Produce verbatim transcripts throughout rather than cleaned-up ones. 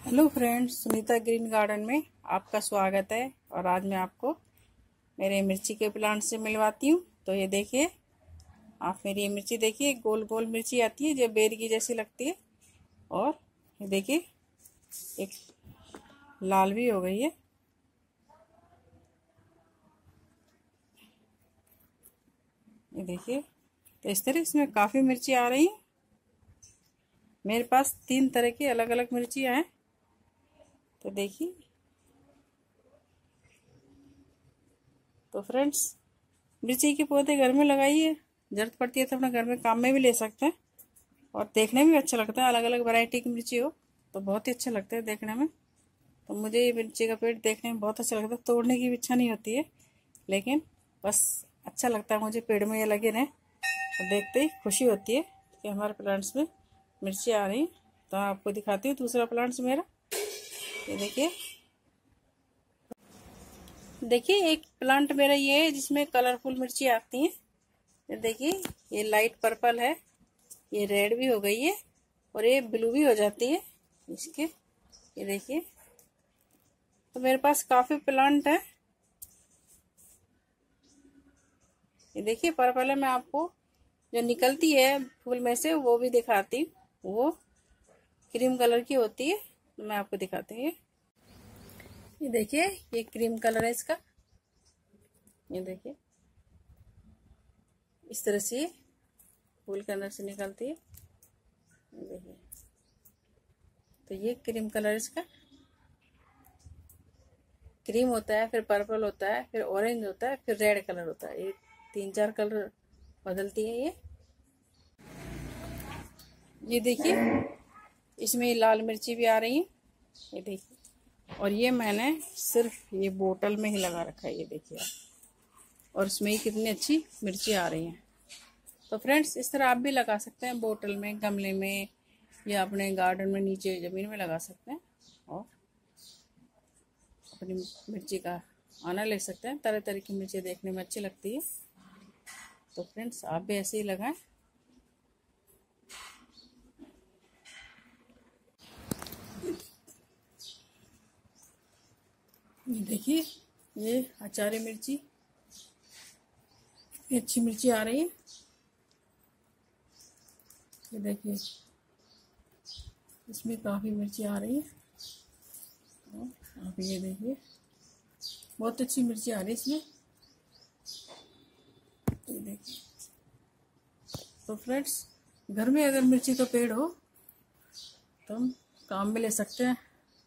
Hello friends, Sunita green garden में आपका स्वागत है। और आज मैं आपको मेरे मिर्ची के प्लांट से मिलवाती हूँ। तो ये देखिए, आप मेरी ये मिर्ची देखिए, गोल गोल मिर्ची आती है जो बेर की जैसी लगती है। और ये देखिए, एक लाल भी हो गई है। ये देखिए, तो इस तरह इसमें काफ़ी मिर्ची आ रही है। मेरे पास तीन तरह की अलग अलग मिर्चियाँ हैं। तो देखिए, तो फ्रेंड्स, मिर्ची के पौधे घर में लगाइए, जरूरत पड़ती है तो अपने घर में काम में भी ले सकते हैं। और देखने में भी अच्छा लगता है, अलग अलग वैरायटी की मिर्ची हो तो बहुत ही अच्छा लगता है देखने में। तो मुझे ये मिर्ची का पेड़ देखने में बहुत अच्छा लगता है। तोड़ने की भी इच्छा नहीं होती है, लेकिन बस अच्छा लगता है मुझे पेड़ में ये लगे रहें। और देखते ही खुशी होती है कि हमारे प्लांट्स में मिर्ची आ रही। तो आपको दिखाती हूँ दूसरा प्लांट्स मेरा। ये देखिए देखिए एक प्लांट मेरा ये है जिसमें कलरफुल मिर्ची आती हैं। ये देखिए, ये लाइट पर्पल है, ये रेड भी हो गई है और ये ब्लू भी हो जाती है इसके। ये देखिए, तो मेरे पास काफी प्लांट है। ये देखिए, पर्पल है। मैं आपको जो निकलती है फूल में से वो भी दिखाती हूँ। वो क्रीम कलर की होती है, तो मैं आपको दिखाती हूँ। ये देखिए, ये क्रीम कलर है इसका। ये देखिए, इस तरह से फूल के अंदर से निकलती है। ये देखिए, तो ये क्रीम कलर इसका। क्रीम होता है, फिर पर्पल होता है, फिर ऑरेंज होता है, फिर रेड कलर होता है। ये तीन चार कलर बदलती है ये। ये देखिए, इसमें लाल मिर्ची भी आ रही है। ये देखिए, और ये मैंने सिर्फ ये बोतल में ही लगा रखा है। ये देखिए, और इसमें ही कितनी अच्छी मिर्ची आ रही हैं। तो फ्रेंड्स, इस तरह आप भी लगा सकते हैं, बोतल में, गमले में, या अपने गार्डन में नीचे ज़मीन में लगा सकते हैं और अपनी मिर्ची का आनंद ले सकते हैं। तरह तरह की मिर्ची देखने में अच्छी लगती है। तो फ्रेंड्स, आप भी ऐसे ही लगाएं। ये देखिए, ये अचारी मिर्ची, ये अच्छी मिर्ची आ रही है। ये देखिए, इसमें काफ़ी मिर्ची आ रही है। आप ये देखिए, बहुत अच्छी मिर्ची आ रही है इसमें। ये देखिए, तो फ्रेंड्स, घर में अगर मिर्ची का पेड़ हो तो हम काम में ले सकते हैं,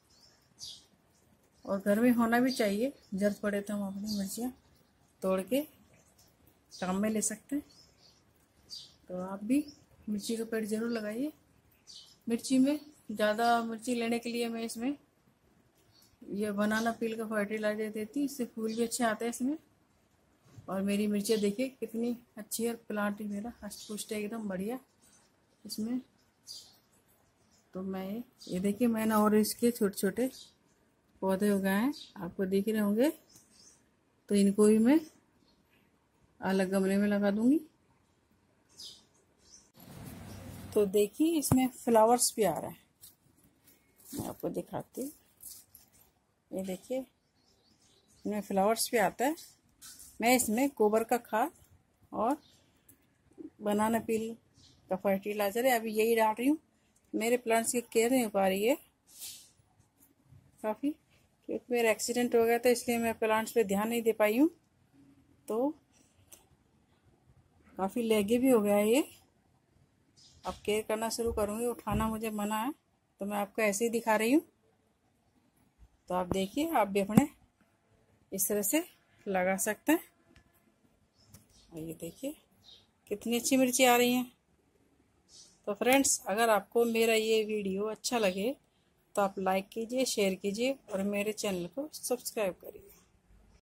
और घर में होना भी चाहिए। जरूरत पड़े तो हम अपनी मिर्चियाँ तोड़ के काम में ले सकते हैं। तो आप भी मिर्ची का पेड़ ज़रूर लगाइए। मिर्ची में ज़्यादा मिर्ची लेने के लिए मैं इसमें ये बनाना पील का फर्टिलाइजर देती हूँ, इससे फूल भी अच्छे आते हैं इसमें। और मेरी मिर्चियाँ देखिए कितनी अच्छी है, प्लांट ही मेरा हष्ट पुष्ट है एकदम बढ़िया इसमें। तो मैं ये देखिए, मैंने और इसके छोटे छोटे पौधे उगाए हैं, आपको दिख रहे होंगे। तो इनको भी मैं अलग गमले में लगा दूंगी। तो देखिए, इसमें फ्लावर्स भी आ रहा है, मैं आपको दिखाती हूँ। ये देखिए, इसमें फ्लावर्स भी आता है। मैं इसमें गोबर का खाद और बनाना पील का फर्टिलाइजर है, अभी यही डाल रही हूँ। मेरे प्लांट्स की केयर नहीं हो पा रही है काफ़ी, क्योंकि मेरा एक्सीडेंट हो गया था, इसलिए मैं प्लांट्स पे ध्यान नहीं दे पाई हूँ। तो काफ़ी लेगे भी हो गया है ये। अब केयर करना शुरू करूँगी, उठाना मुझे मना है, तो मैं आपको ऐसे ही दिखा रही हूँ। तो आप देखिए, आप भी अपने इस तरह से लगा सकते हैं। और ये देखिए कितनी अच्छी मिर्ची आ रही हैं। तो फ्रेंड्स, अगर आपको मेरा ये वीडियो अच्छा लगे तो आप लाइक कीजिए, शेयर कीजिए और मेरे चैनल को सब्सक्राइब करिए।